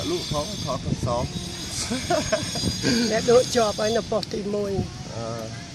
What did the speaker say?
lụ thó con xóm để đội chọp ấy là bỏ thì môi